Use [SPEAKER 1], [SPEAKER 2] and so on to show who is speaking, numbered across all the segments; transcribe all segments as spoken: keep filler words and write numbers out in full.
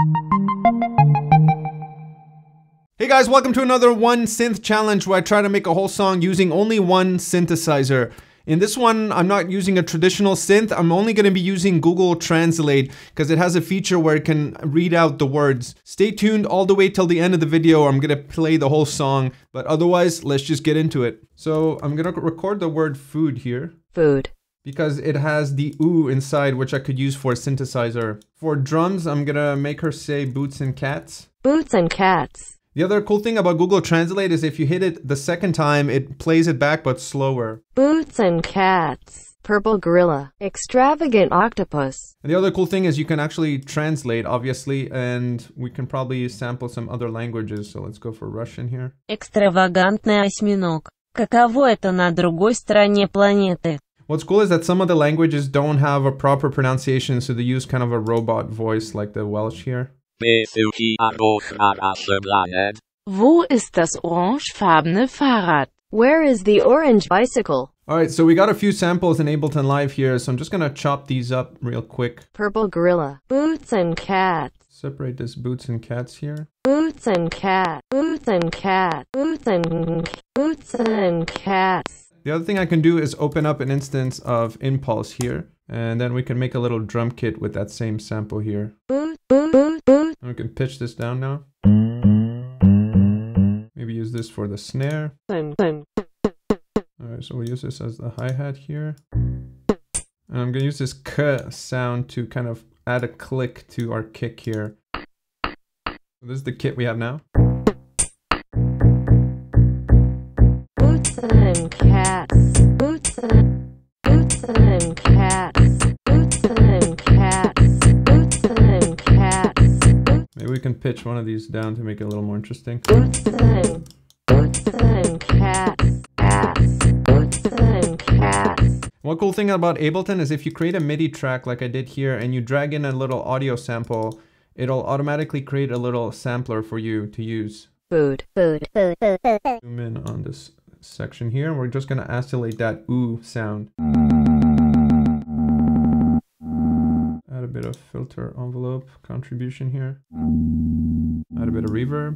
[SPEAKER 1] Hey guys, welcome to another One Synth Challenge where I try to make a whole song using only one synthesizer. In this one, I'm not using a traditional synth. I'm only going to be using Google Translate because it has a feature where it can read out the words. Stay tuned all the way till the end of the video. I'm going to play the whole song, but otherwise, let's just get into it. So I'm going to record the word food here.
[SPEAKER 2] Food.
[SPEAKER 1] Because it has the oo inside, which I could use for a synthesizer. For drums, I'm going to make her say boots and cats.
[SPEAKER 2] Boots and cats.
[SPEAKER 1] The other cool thing about Google Translate is if you hit it the second time, it plays it back but slower.
[SPEAKER 2] Boots and cats. Purple gorilla. Extravagant octopus.
[SPEAKER 1] And the other cool thing is you can actually translate, obviously, and we can probably sample some other languages. So let's go for Russian here.
[SPEAKER 3] Экстравагантный осьминог. Каково это на другой стороне планеты?
[SPEAKER 1] What's cool is that some of the languages don't have a proper pronunciation, so they use kind of a robot voice like the Welsh here.
[SPEAKER 2] Wo ist das orangefarbene Fahrrad? Where is the orange bicycle?
[SPEAKER 1] Alright, so we got a few samples in Ableton Live here, so I'm just gonna chop these up real quick.
[SPEAKER 2] Purple gorilla. Boots and cats.
[SPEAKER 1] Separate this boots and cats here.
[SPEAKER 2] Boots and cat. Boots and cat. Boots and boots and cats.
[SPEAKER 1] The other thing I can do is open up an instance of Impulse here, and then we can make a little drum kit with that same sample here.
[SPEAKER 2] Boot, boot, boot, boot.
[SPEAKER 1] And we can pitch this down now. Maybe use this for the snare. Alright, so we'll use this as the hi-hat here. And I'm gonna use this k sound to kind of add a click to our kick here. So this is the kit we have now.
[SPEAKER 2] Boots and cats. Boots and boots and cats. Boots and cats. Boots and cats.
[SPEAKER 1] Maybe we can pitch one of these down to make it a little more interesting.
[SPEAKER 2] Boots and boots and cats. Cats. Boots and cats.
[SPEAKER 1] One cool thing about Ableton is if you create a MIDI track like I did here and you drag in a little audio sample, it'll automatically create a little sampler for you to use.
[SPEAKER 2] Food. Food. Food. Food. Food.
[SPEAKER 1] Zoom in on this section here, and we're just going to isolate that oo sound. Add a bit of filter envelope contribution here. Add a bit of reverb.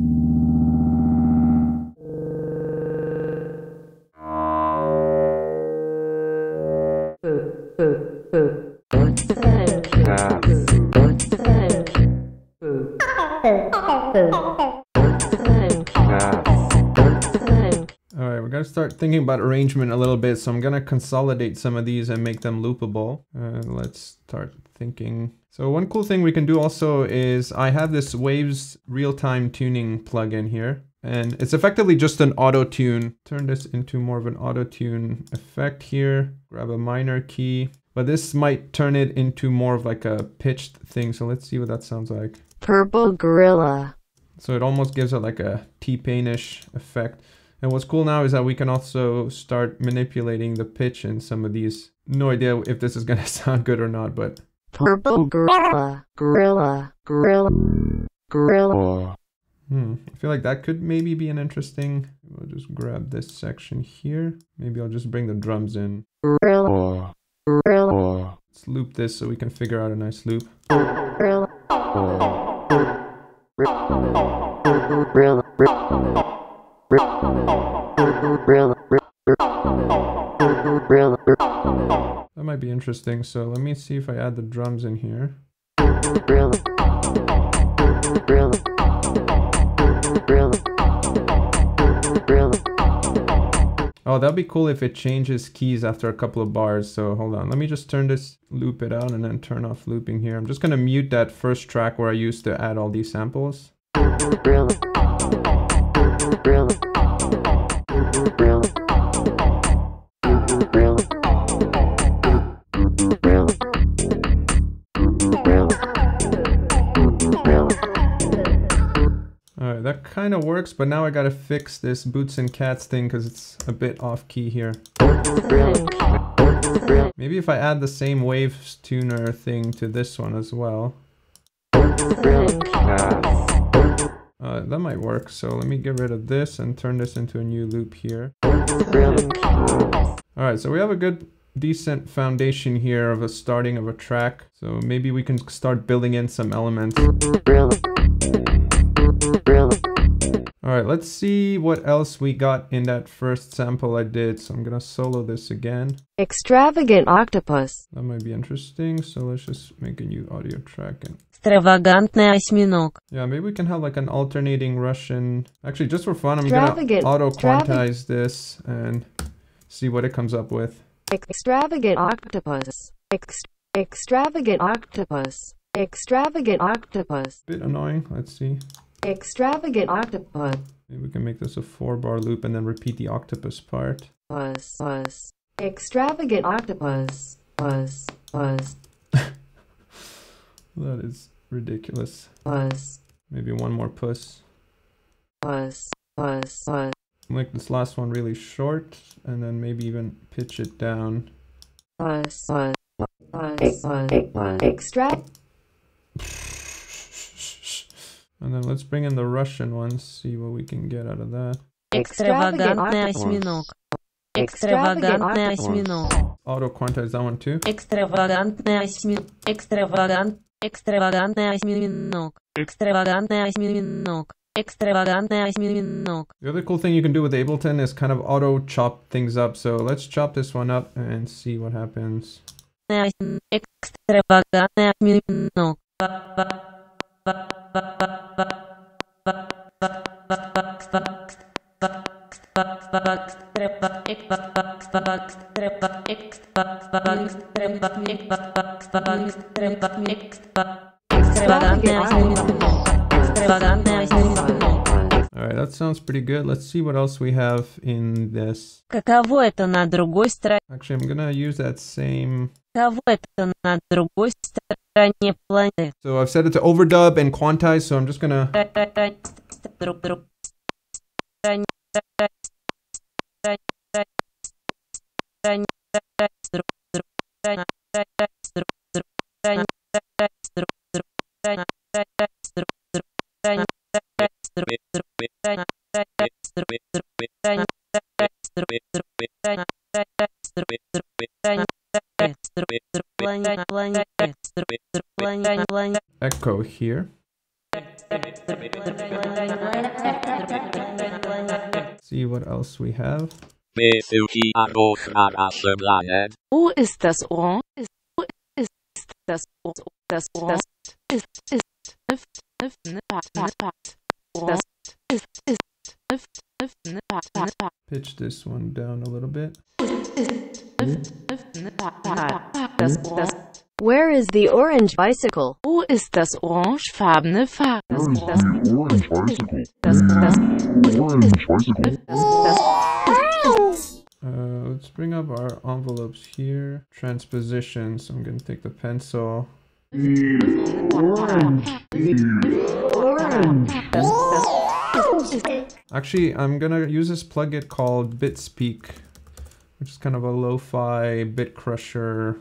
[SPEAKER 2] Food. Food. Food. Boots and cats. Boots and food. Food. Boots and cats. Boots and
[SPEAKER 1] Alright, we're going to start thinking about arrangement a little bit, so I'm going to consolidate some of these and make them loopable. And let's start thinking. So one cool thing we can do also is I have this Waves real-time tuning plugin here. And it's effectively just an auto-tune. Turn this into more of an auto-tune effect here. Grab a minor key. But this might turn it into more of like a pitched thing. So let's see what that sounds like.
[SPEAKER 2] purple gorilla.
[SPEAKER 1] So it almost gives it like a T-Pain-ish effect. And what's cool now is that we can also start manipulating the pitch in some of these. No idea if this is going to sound good or not, but...
[SPEAKER 2] Purple gorilla. Gorilla. Gorilla. Gorilla.
[SPEAKER 1] Hmm, I feel like that could maybe be an interesting... We'll just grab this section here. Maybe I'll just bring the drums in.
[SPEAKER 2] Gorilla. Gorilla.
[SPEAKER 1] Let's loop this so we can figure out a nice loop.
[SPEAKER 2] Gorilla. Gorilla.
[SPEAKER 1] That might be interesting, so let me see if I add the drums in here. Oh, that'd be cool if it changes keys after a couple of bars, so hold on. Let me just turn this, loop it out, and then turn off looping here. I'm just gonna mute that first track where I used to add all these samples. Alright, that kind of works, but now I gotta fix this boots and cats thing because it's a bit off key here. Maybe if I add the same waves tuner thing to this one as well. Uh, that might work, so let me get rid of this and turn this into a new loop here. Alright, so we have a good decent foundation here of a starting of a track. So maybe we can start building in some elements. Alright, let's see what else we got in that first sample I did. So I'm gonna solo this again.
[SPEAKER 2] Extravagant octopus.
[SPEAKER 1] That might be interesting. So let's just make a new audio track. And
[SPEAKER 3] Экстравагантный осьминог.
[SPEAKER 1] yeah, maybe we can have like an alternating Russian. Actually, just for fun, I'm gonna auto-quantize this and see what it comes up with.
[SPEAKER 2] Extravagant octopus. Ext extravagant octopus. Extravagant octopus.
[SPEAKER 1] Bit annoying. Let's see.
[SPEAKER 2] Extravagant octopus.
[SPEAKER 1] Maybe we can make this a four bar loop and then repeat the octopus part.
[SPEAKER 2] Buzz, buzz. Extravagant octopus. Buzz, buzz.
[SPEAKER 1] That is ridiculous.
[SPEAKER 2] Buzz.
[SPEAKER 1] Maybe one more puss.
[SPEAKER 2] Buzz, buzz, buzz.
[SPEAKER 1] Make this last one really short and then maybe even pitch it down.
[SPEAKER 2] Buzz, buzz, buzz, buzz, buzz. Extra.
[SPEAKER 1] And then let's bring in the Russian ones, see what we can get out of that.
[SPEAKER 3] Экстравагантный осьминог. Экстравагантный осьминог.
[SPEAKER 1] Auto quantize that one too.
[SPEAKER 3] Экстравагантный осьминог. Экстравагант. Экстравагантный осьминог. Экстравагантный осьминог. Экстравагантный осьминог.
[SPEAKER 1] The other cool thing you can do with Ableton is kind of auto chop things up. So let's chop this one up and see what happens.
[SPEAKER 3] Экстравагантный осьминог.
[SPEAKER 1] Alright, that sounds pretty good. Let's see what else we have in this.
[SPEAKER 3] Каково это на другой стороне?
[SPEAKER 1] Actually, I'm gonna use that same...
[SPEAKER 3] Каково это на другой стороне планеты?
[SPEAKER 1] So I've set it to overdub and quantize, so I'm just gonna...
[SPEAKER 3] Друг друг.
[SPEAKER 1] Echo here. See what else we have.
[SPEAKER 2] Wo ist das Ohr? Ist, wo ist das Ohr? Das Ohr ist, ist, ist, das ist, ist,
[SPEAKER 1] Pitch this one down a little bit.
[SPEAKER 2] Das, das. Where is the orange bicycle? Wo ist das orangefarbene Fahrrad? Das, das, das, das,
[SPEAKER 1] Uh, let's bring up our envelopes here. Transposition. So I'm gonna take the pencil. Actually, I'm gonna use this plugin called BitSpeak, which is kind of a lo-fi bit crusher.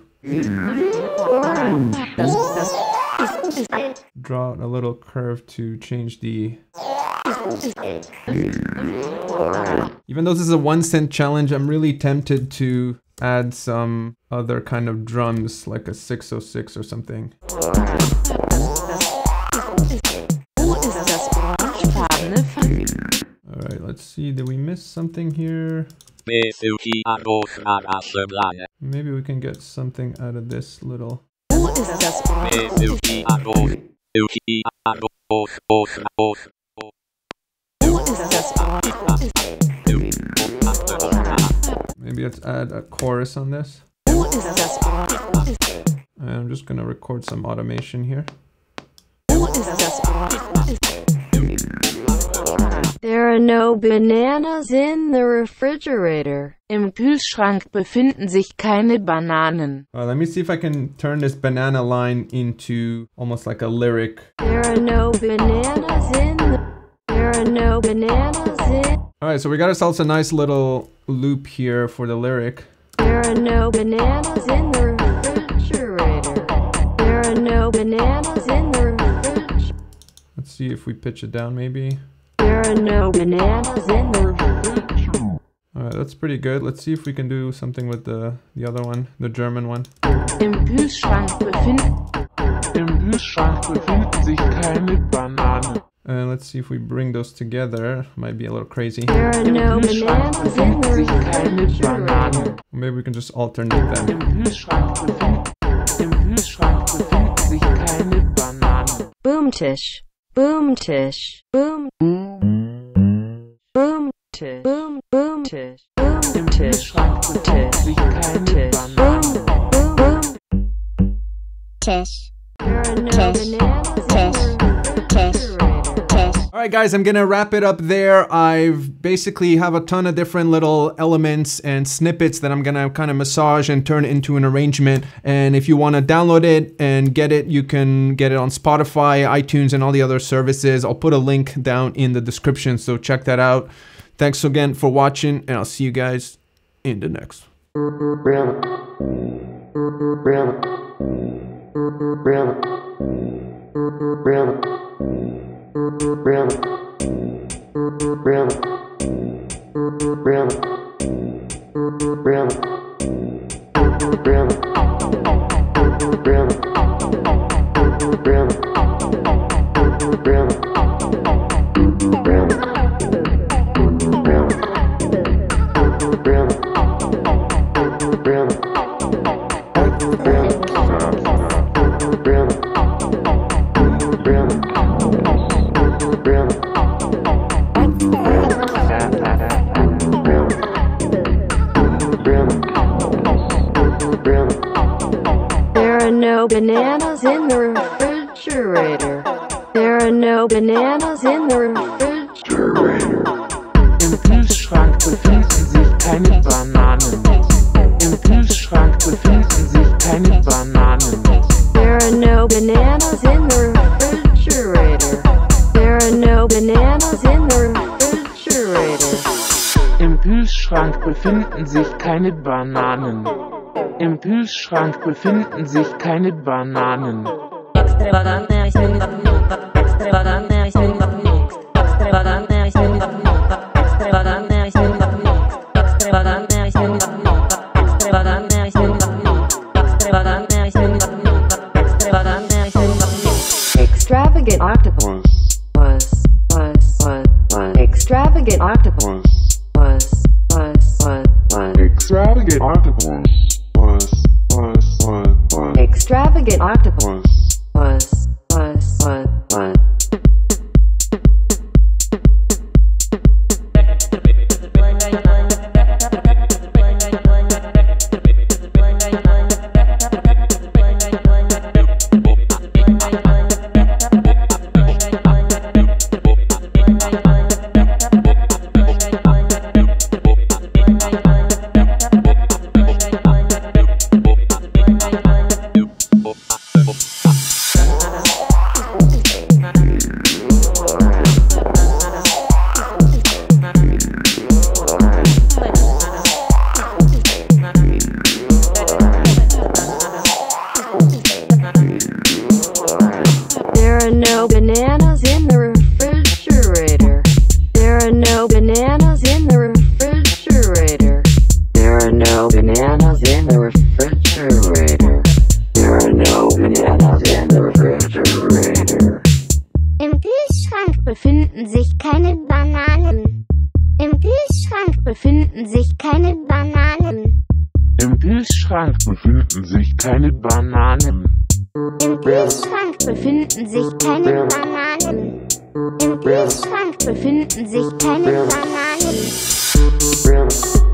[SPEAKER 1] Draw out a little curve to change the... Even though this is a one cent challenge, I'm really tempted to add some other kind of drums, like a six oh six or something. Alright, let's see, did we miss something here? Maybe we can get something out of this little... Maybe let's add a chorus on this. And I'm just gonna record some automation here.
[SPEAKER 2] There are no bananas in the refrigerator. Im Kühlschrank befinden sich keine Bananen.
[SPEAKER 1] Uh, let me see if I can turn this banana line into almost like a lyric.
[SPEAKER 2] There are no bananas in the... There are no bananas in...
[SPEAKER 1] Alright, so we got ourselves a nice little loop here for the lyric.
[SPEAKER 2] There are no bananas in the refrigerator. There are no bananas in the refrigerator.
[SPEAKER 1] Let's see if we pitch it down maybe.
[SPEAKER 2] There are no bananas in the refrigerator.
[SPEAKER 1] Alright, that's pretty good. Let's see if we can do something with the, the other one, the German one.
[SPEAKER 4] Im Kühlschrank befinden, im Kühlschrank befinden sich keine Bananen.
[SPEAKER 1] And uh, let's see if we bring those together. Might be a little crazy.
[SPEAKER 2] There are no bananas in the refrigerator.
[SPEAKER 1] Maybe we can just alternate them.
[SPEAKER 4] Im Kühlschrank befinden, im Kühlschrank befinden sich keine Bananen.
[SPEAKER 2] Boomtisch, boomtisch, boom, boomtisch, boom, boomtisch, boomtisch,
[SPEAKER 4] sich keine Bananen.
[SPEAKER 2] boom, boom,
[SPEAKER 5] Tisch,
[SPEAKER 2] there are no
[SPEAKER 5] Tisch,
[SPEAKER 2] bananas in
[SPEAKER 5] Tisch,
[SPEAKER 2] the
[SPEAKER 5] Tisch,
[SPEAKER 2] refrigerator.
[SPEAKER 5] Tisch.
[SPEAKER 1] Alright guys, I'm gonna wrap it up there. I've basically have a ton of different little elements and snippets that I'm gonna kind of massage and turn into an arrangement. And if you want to download it and get it, you can get it on Spotify, iTunes, and all the other services. I'll put a link down in the description, so check that out. Thanks again for watching, and I'll see you guys in the next.
[SPEAKER 6] Real, real, real, real. Real, real, real, real, real, real, real, real, real,
[SPEAKER 2] bananas in the refrigerator. There are no bananas in the refrigerator.
[SPEAKER 4] Im Kühlschrank befinden sich keine Bananen. Im Kühlschrank befinden sich keine Bananen.
[SPEAKER 2] There are no bananas in the refrigerator. There are no bananas in the refrigerator.
[SPEAKER 4] Im Kühlschrank befinden sich keine Bananen. Im Kühlschrank befinden sich keine Bananen.
[SPEAKER 3] Экстравагантная синопнюка, экстравагантная синопнюка, экстравагантная синопнюка, экстравагантная синопнюка, экстравагантная синопнюка, экстравагантная синопнюка, экстравагантная синопнюка, экстравагантная синопнюка.
[SPEAKER 2] Extravagant octopus was was was was extravagant octopus was was was was
[SPEAKER 6] extravagant octopus. Was, was, was, was.
[SPEAKER 2] Extravagant octopus was, was, was, was. There are no bananas in the refrigerator. There are no bananas in the refrigerator. There are no bananas in the refrigerator. There are no bananas in the refrigerator.
[SPEAKER 5] Im Kühlschrank befinden sich keine Bananen. Im Kühlschrank befinden sich keine Bananen.
[SPEAKER 4] Im Kühlschrank befinden sich keine Bananen.
[SPEAKER 5] Im Kühlschrank befinden sich keine Bananen. Im Kühlschrank befinden sich keine Bananen.
[SPEAKER 6] Real.